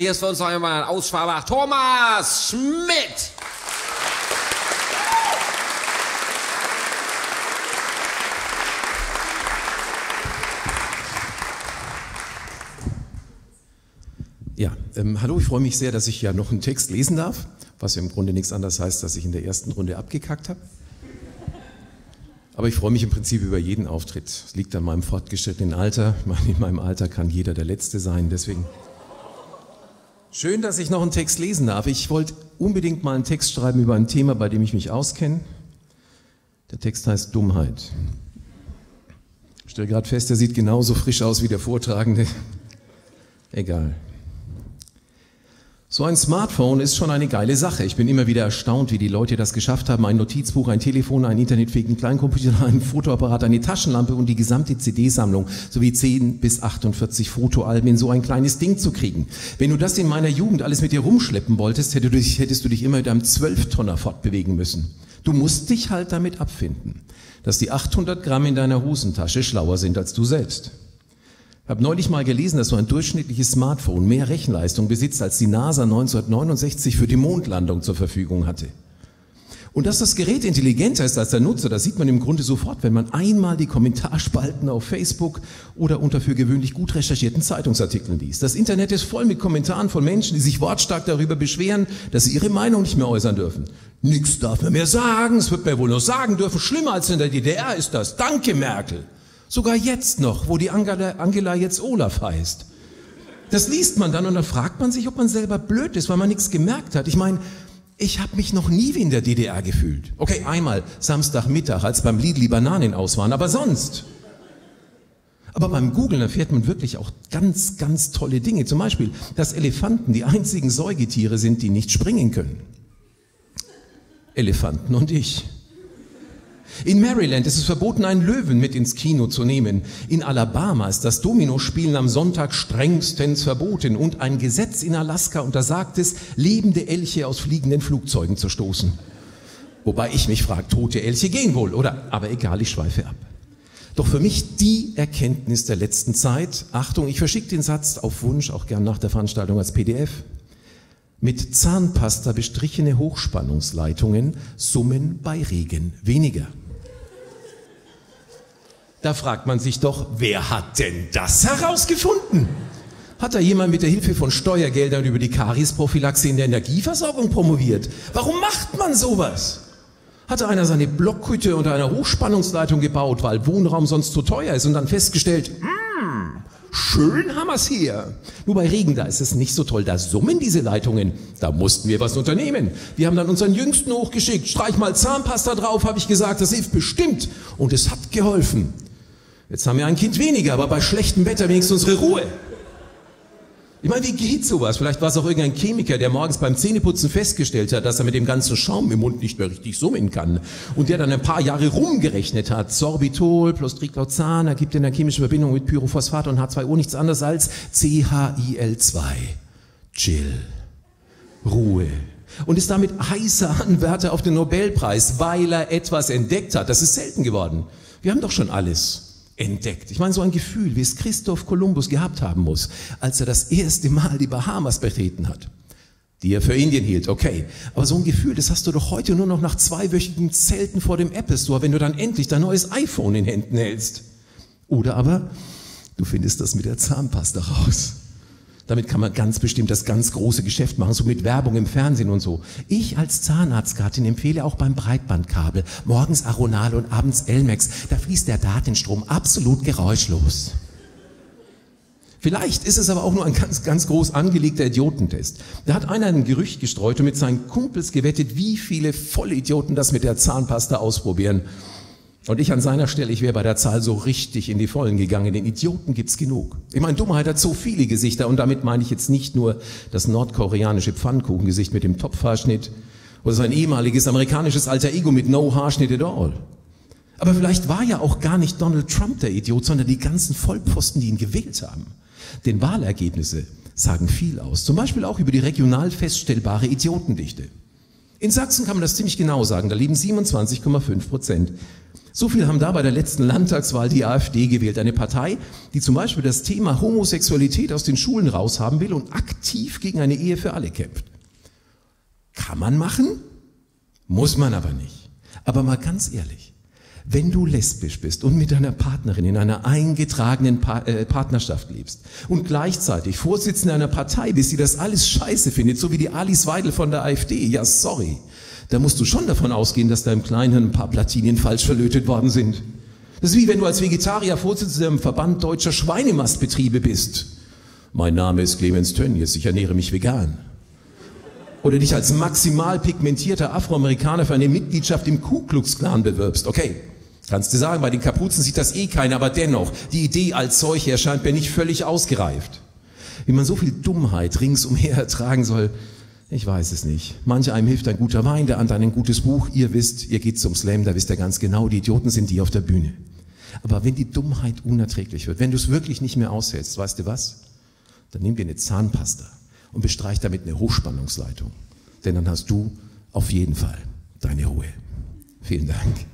Hier ist für uns noch einmal ein Ausschwaber, Thomas Schmidt. Ja, hallo, ich freue mich sehr, dass ich ja noch einen Text lesen darf, was ja im Grunde nichts anderes heißt, dass ich in der ersten Runde abgekackt habe. Aber ich freue mich im Prinzip über jeden Auftritt. Es liegt an meinem fortgeschrittenen Alter. Ich meine, in meinem Alter kann jeder der Letzte sein, deswegen schön, dass ich noch einen Text lesen darf. Ich wollte unbedingt mal einen Text schreiben über ein Thema, bei dem ich mich auskenne. Der Text heißt Dummheit. Ich stelle gerade fest, er sieht genauso frisch aus wie der Vortragende. Egal. So ein Smartphone ist schon eine geile Sache. Ich bin immer wieder erstaunt, wie die Leute das geschafft haben, ein Notizbuch, ein Telefon, einen internetfähigen Kleincomputer, einen Fotoapparat, eine Taschenlampe und die gesamte CD-Sammlung sowie 10 bis 48 Fotoalben in so ein kleines Ding zu kriegen. Wenn du das in meiner Jugend alles mit dir rumschleppen wolltest, hättest du dich immer mit einem 12-Tonner fortbewegen müssen. Du musst dich halt damit abfinden, dass die 800 Gramm in deiner Hosentasche schlauer sind als du selbst. Ich habe neulich mal gelesen, dass so ein durchschnittliches Smartphone mehr Rechenleistung besitzt, als die NASA 1969 für die Mondlandung zur Verfügung hatte. Und dass das Gerät intelligenter ist als der Nutzer, das sieht man im Grunde sofort, wenn man einmal die Kommentarspalten auf Facebook oder unter für gewöhnlich gut recherchierten Zeitungsartikeln liest. Das Internet ist voll mit Kommentaren von Menschen, die sich wortstark darüber beschweren, dass sie ihre Meinung nicht mehr äußern dürfen. Nix darf man mehr sagen, es wird mir wohl noch sagen dürfen, schlimmer als in der DDR ist das. Danke, Merkel. Sogar jetzt noch, wo die Angela jetzt Olaf heißt. Das liest man dann und dann fragt man sich, ob man selber blöd ist, weil man nichts gemerkt hat. Ich meine, ich habe mich noch nie wie in der DDR gefühlt. Okay, einmal Samstagmittag, als beim Lidl die Bananen aus waren, aber sonst. Aber beim Googlen erfährt man wirklich auch ganz, ganz tolle Dinge. Zum Beispiel, dass Elefanten die einzigen Säugetiere sind, die nicht springen können. Elefanten und ich. In Maryland ist es verboten, einen Löwen mit ins Kino zu nehmen. In Alabama ist das Dominospielen am Sonntag strengstens verboten und ein Gesetz in Alaska untersagt es, lebende Elche aus fliegenden Flugzeugen zu stoßen. Wobei ich mich frage, tote Elche gehen wohl, oder? Aber egal, ich schweife ab. Doch für mich die Erkenntnis der letzten Zeit, Achtung, ich verschicke den Satz auf Wunsch, auch gern nach der Veranstaltung als PDF, mit Zahnpasta bestrichene Hochspannungsleitungen summen bei Regen weniger. Da fragt man sich doch, wer hat denn das herausgefunden? Hat da jemand mit der Hilfe von Steuergeldern über die Kariesprophylaxe in der Energieversorgung promoviert? Warum macht man sowas? Hat da einer seine Blockhütte unter einer Hochspannungsleitung gebaut, weil Wohnraum sonst zu teuer ist und dann festgestellt, schön haben wir's hier. Nur bei Regen, da ist es nicht so toll, da summen diese Leitungen. Da mussten wir was unternehmen. Wir haben dann unseren Jüngsten hochgeschickt, streich mal Zahnpasta drauf, habe ich gesagt, das hilft bestimmt. Und es hat geholfen. Jetzt haben wir ein Kind weniger, aber bei schlechtem Wetter wenigstens unsere Ruhe. Ich meine, wie geht sowas? Vielleicht war es auch irgendein Chemiker, der morgens beim Zähneputzen festgestellt hat, dass er mit dem ganzen Schaum im Mund nicht mehr richtig summen kann. Und der dann ein paar Jahre rumgerechnet hat. Sorbitol plus Triclosan ergibt in der chemischen Verbindung mit Pyrophosphat und H2O nichts anderes als CHIL2. Chill. Ruhe. Und ist damit heißer Anwärter auf den Nobelpreis, weil er etwas entdeckt hat. Das ist selten geworden. Wir haben doch schon alles entdeckt. Ich meine, so ein Gefühl, wie es Christoph Kolumbus gehabt haben muss, als er das erste Mal die Bahamas betreten hat, die er für Indien hielt, okay. Aber so ein Gefühl, das hast du doch heute nur noch nach 2-wöchigen Zelten vor dem Apple Store, wenn du dann endlich dein neues iPhone in Händen hältst. Oder aber, du findest das mit der Zahnpasta raus. Damit kann man ganz bestimmt das ganz große Geschäft machen, so mit Werbung im Fernsehen und so. Ich als Zahnarztgattin empfehle auch beim Breitbandkabel morgens Aronal und abends Elmex. Da fließt der Datenstrom absolut geräuschlos. Vielleicht ist es aber auch nur ein ganz, ganz groß angelegter Idiotentest. Da hat einer ein Gerücht gestreut und mit seinen Kumpels gewettet, wie viele Vollidioten das mit der Zahnpasta ausprobieren. Und ich an seiner Stelle, ich wäre bei der Zahl so richtig in die Vollen gegangen, denn Idioten gibt's genug. Ich meine, Dummheit hat so viele Gesichter und damit meine ich jetzt nicht nur das nordkoreanische Pfannkuchengesicht mit dem Topfhaarschnitt oder sein ehemaliges amerikanisches Alter Ego mit No Haarschnitt at all. Aber vielleicht war ja auch gar nicht Donald Trump der Idiot, sondern die ganzen Vollpfosten, die ihn gewählt haben. Denn Wahlergebnisse sagen viel aus, zum Beispiel auch über die regional feststellbare Idiotendichte. In Sachsen kann man das ziemlich genau sagen, da leben 27,5% So viel haben da bei der letzten Landtagswahl die AfD gewählt. Eine Partei, die zum Beispiel das Thema Homosexualität aus den Schulen raushaben will und aktiv gegen eine Ehe für alle kämpft. Kann man machen, muss man aber nicht. Aber mal ganz ehrlich, wenn du lesbisch bist und mit deiner Partnerin in einer eingetragenen Partnerschaft lebst und gleichzeitig Vorsitzende einer Partei bist, die das alles scheiße findet, so wie die Alice Weidel von der AfD, ja sorry, da musst du schon davon ausgehen, dass da im Kleinen ein paar Platinien falsch verlötet worden sind. Das ist wie wenn du als Vegetarier Vorsitzender im Verband deutscher Schweinemastbetriebe bist. Mein Name ist Clemens Tönnies, ich ernähre mich vegan. Oder dich als maximal pigmentierter Afroamerikaner für eine Mitgliedschaft im Ku Klux Klan bewirbst. Okay, kannst du sagen, bei den Kapuzen sieht das eh keiner, aber dennoch, die Idee als solche erscheint mir nicht völlig ausgereift. Wie man so viel Dummheit ringsumher ertragen soll, ich weiß es nicht. Manch einem hilft ein guter Wein, der andere ein gutes Buch. Ihr wisst, ihr geht zum Slam, da wisst ihr ganz genau, die Idioten sind die auf der Bühne. Aber wenn die Dummheit unerträglich wird, wenn du es wirklich nicht mehr aushältst, weißt du was? Dann nimm dir eine Zahnpasta und bestreich damit eine Hochspannungsleitung. Denn dann hast du auf jeden Fall deine Ruhe. Vielen Dank.